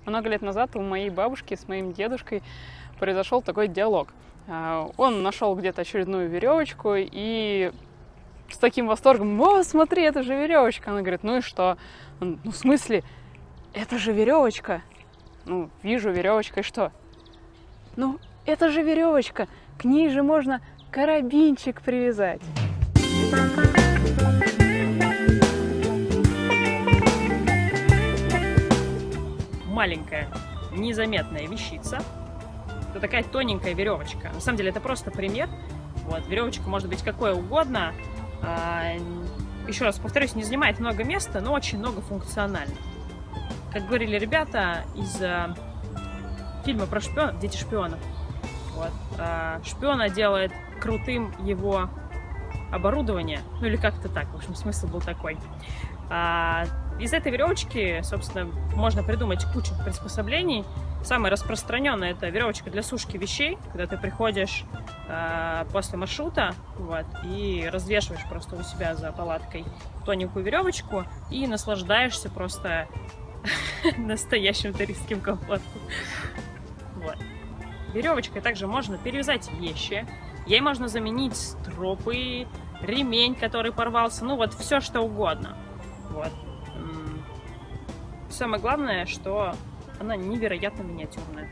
Много лет назад у моей бабушки с моим дедушкой произошел такой диалог. Он нашел где-то очередную веревочку и с таким восторгом: «О, смотри, это же веревочка!» Она говорит: «Ну и что?» Он: «Ну, в смысле, это же веревочка!» «Ну, вижу, веревочка, и что?» «Ну, это же веревочка, к ней же можно карабинчик привязать». Маленькая, незаметная вещица. Это такая тоненькая веревочка. На самом деле это просто пример. Вот, веревочка может быть какой угодно. Еще раз повторюсь, не занимает много места, но очень многофункционально. Как говорили ребята из фильма про шпионов, «Дети шпионов». Вот, шпиона делает крутым его оборудование. Ну или как-то так. В общем, смысл был такой. Из этой веревочки, собственно, можно придумать кучу приспособлений. Самое распространенное — это веревочка для сушки вещей, когда ты приходишь после маршрута, вот, и развешиваешь просто у себя за палаткой тоненькую веревочку и наслаждаешься просто настоящим туристским комфортом. Вот. Веревочкой также можно перевязать вещи, ей можно заменить стропы, ремень, который порвался, ну вот все что угодно. Вот. Самое главное, что она невероятно миниатюрная.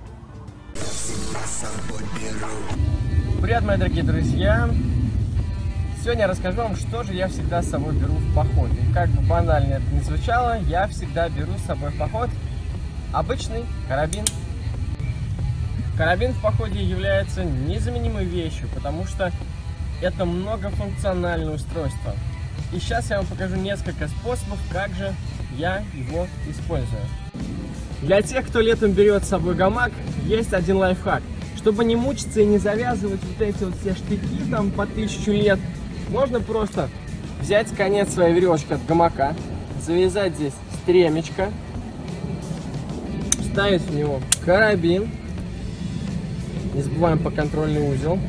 Привет, мои дорогие друзья! Сегодня я расскажу вам, что же я всегда с собой беру в поход. И как бы банально это ни звучало, я всегда беру с собой в поход обычный карабин. Карабин в походе является незаменимой вещью, потому что это многофункциональное устройство. И сейчас я вам покажу несколько способов, как же я его использую. Для тех, кто летом берет с собой гамак, есть один лайфхак. Чтобы не мучиться и не завязывать вот эти вот все штыки там по 1000 лет, можно просто взять конец своей веревочки от гамака, завязать здесь стремечко, вставить в него карабин, не забываем про контрольный узел.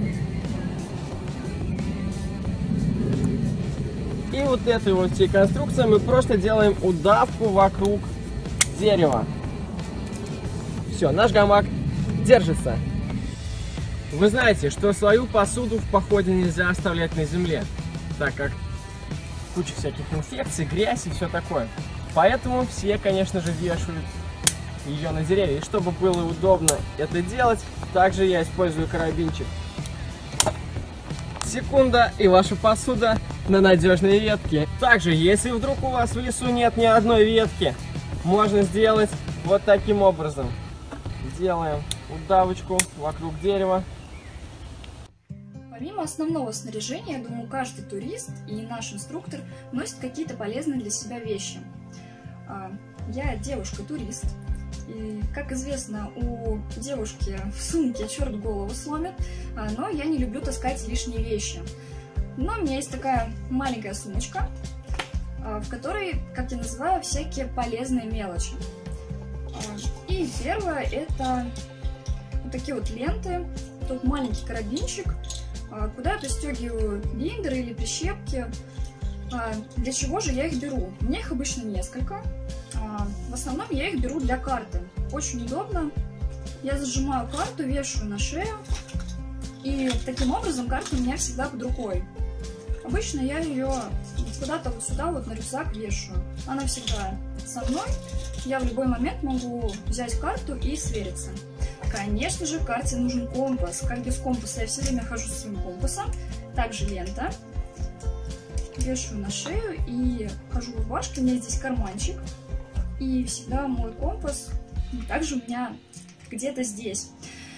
И вот этой вот всей конструкцией мы просто делаем удавку вокруг дерева. Все, наш гамак держится. Вы знаете, что свою посуду в походе нельзя оставлять на земле, так как куча всяких инфекций, грязь и все такое. Поэтому все, конечно же, вешают ее на деревья. И чтобы было удобно это делать, также я использую карабинчик. Секунда, и ваша посуда на надежной ветке. Также, если вдруг у вас в лесу нет ни одной ветки, можно сделать вот таким образом. Делаем удавочку вокруг дерева. Помимо основного снаряжения, я думаю, каждый турист и наш инструктор носит какие-то полезные для себя вещи. Я девушка-турист, и, как известно, у девушки в сумке черт голову сломит, но я не люблю таскать лишние вещи. Но у меня есть такая маленькая сумочка, в которой, как я называю, всякие полезные мелочи. И первое — это вот такие вот ленты, тут маленький карабинчик, куда я пристегиваю биндеры или прищепки. Для чего же я их беру? У меня их обычно несколько. В основном я их беру для карты. Очень удобно. Я зажимаю карту, вешаю на шею, и таким образом карта у меня всегда под рукой. Обычно я ее куда-то вот сюда вот на рюкзак вешаю. Она всегда со мной. Я в любой момент могу взять карту и свериться. Конечно же, карте нужен компас. Как без компаса я все время хожу со своим компасом. Также лента. Вешаю на шею и хожу в рубашке. У меня здесь карманчик. И всегда мой компас также у меня где-то здесь.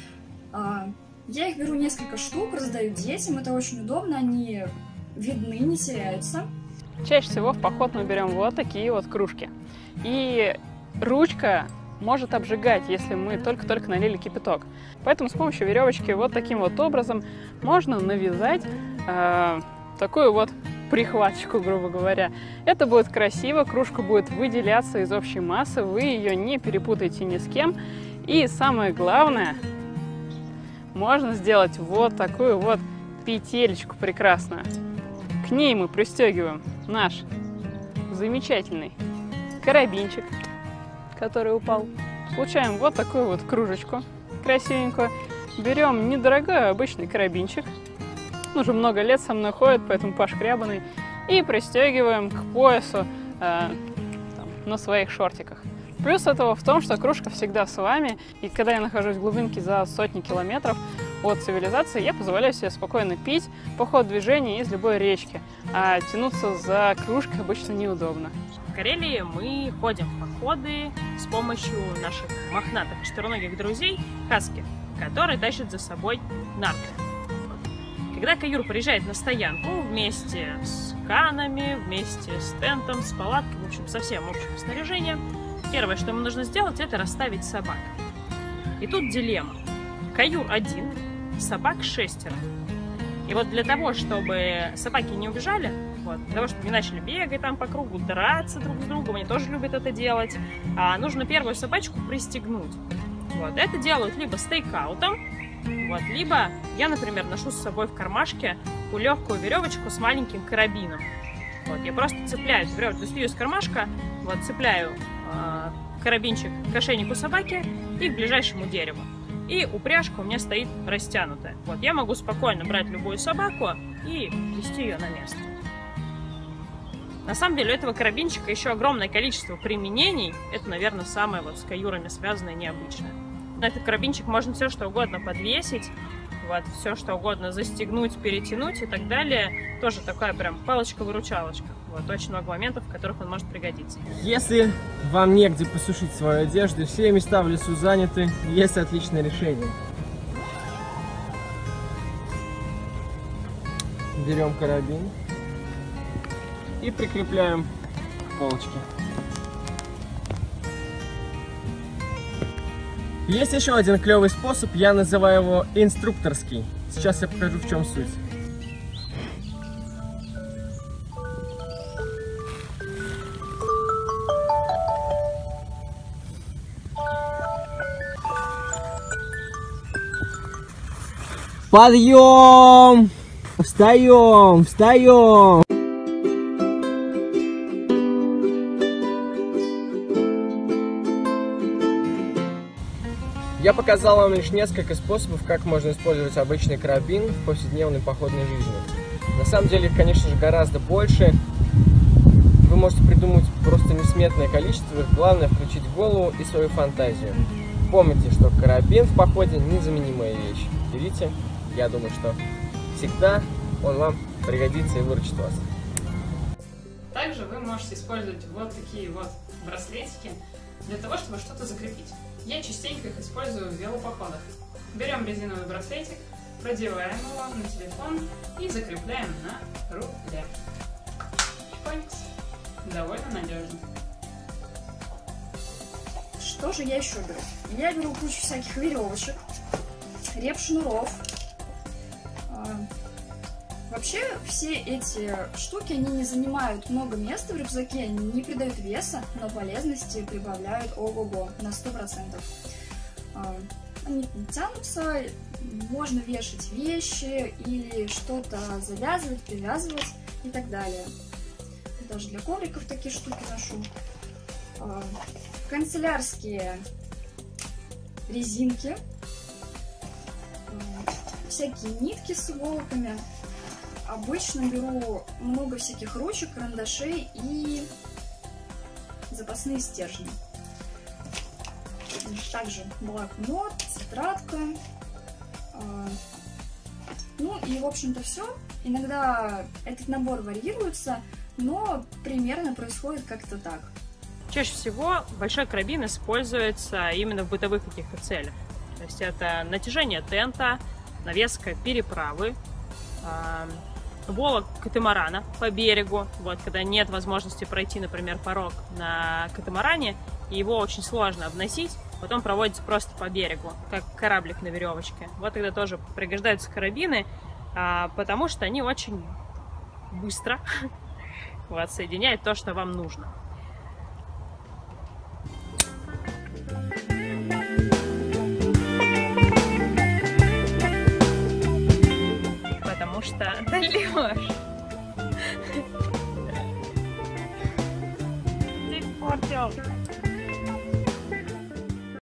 Я их беру несколько штук, раздаю детям. Это очень удобно. Они видны, не теряются. Чаще всего в поход мы берем вот такие вот кружки. И ручка может обжигать, если мы только-только налили кипяток. Поэтому с помощью веревочки вот таким вот образом можно навязать такую вот прихваточку, грубо говоря. Это будет красиво, кружка будет выделяться из общей массы, вы ее не перепутаете ни с кем. И самое главное, можно сделать вот такую вот петелечку прекрасную. К ней мы пристегиваем наш замечательный карабинчик, который упал. получаем вот такую вот кружечку красивенькую. Берем недорогой обычный карабинчик. Он уже много лет со мной ходит, поэтому пошкрябанный. И пристегиваем к поясу на своих шортиках. Плюс этого в том, что кружка всегда с вами. И когда я нахожусь в глубинке за сотни километров от цивилизации, я позволяю себе спокойно пить по ходу движения из любой речки. А тянуться за кружкой обычно неудобно. В Карелии мы ходим в походы с помощью наших мохнатых четвероногих друзей Хаски, которые тащат за собой нарты. Когда каюр приезжает на стоянку вместе с канами, вместе с тентом, с палаткой, в общем, со всем общим снаряжением, первое, что ему нужно сделать, это расставить собак. И тут дилемма. Каюр один, собак 6. И вот для того, чтобы собаки не убежали, для того, чтобы не начали бегать там по кругу, драться друг с другом, они тоже любят это делать, нужно первую собачку пристегнуть. Это делают либо стейкаутом, либо я, например, ношу с собой в кармашке легкую веревочку с маленьким карабином. Я просто цепляю веревочку, достаю из кармашка, цепляю карабинчик к ошейнику собаки и к ближайшему дереву. И упряжка у меня стоит растянутая. Я могу спокойно брать любую собаку и вести ее на место. На самом деле у этого карабинчика еще огромное количество применений. Это, наверное, самое с каюрами связанное необычное. На этот карабинчик можно все что угодно подвесить, все что угодно застегнуть, перетянуть и так далее. Тоже такая прям палочка-выручалочка. Очень много моментов, в которых он может пригодиться. Если вам негде посушить свою одежду, все места в лесу заняты, есть отличное решение. Берем карабин и прикрепляем к полочке. Есть еще один клевый способ, я называю его инструкторский. Сейчас я покажу, в чем суть. Подъем! Встаем! Встаем! Я показал вам лишь несколько способов, как можно использовать обычный карабин в повседневной походной жизни. На самом деле, конечно же, гораздо больше. Вы можете придумать просто несметное количество. Главное включить голову и свою фантазию. Помните, что карабин в походе незаменимая вещь. Берите, я думаю, что всегда он вам пригодится и выручит вас. Также вы можете использовать вот такие вот браслетики для того, чтобы что-то закрепить. Я частенько их использую в велопоходах. Берем резиновый браслетик, продеваем его на телефон и закрепляем на руле. Чпонькс. Довольно надежно. Что же я еще беру? Я беру кучу всяких веревочек, реп-шнуров. Вообще, все эти штуки, они не занимают много места в рюкзаке, они не придают веса, но полезности прибавляют ого-го на 100%. Они тянутся, можно вешать вещи или что-то завязывать, привязывать и так далее. Даже для ковриков такие штуки ношу. Канцелярские резинки, всякие нитки с иголками. Обычно беру много всяких ручек, карандашей и запасные стержни. Также блокнот, тетрадка. Ну и, в общем-то, все. Иногда этот набор варьируется, но примерно происходит как-то так. Чаще всего большой карабин используется именно в бытовых каких-то целях. То есть это натяжение тента, навеска переправы, волок катамарана по берегу, когда нет возможности пройти, например, порог на катамаране, и его очень сложно обносить, потом проводится просто по берегу, как кораблик на веревочке. Тогда тоже пригождаются карабины, потому что они очень быстро соединяют то, что вам нужно.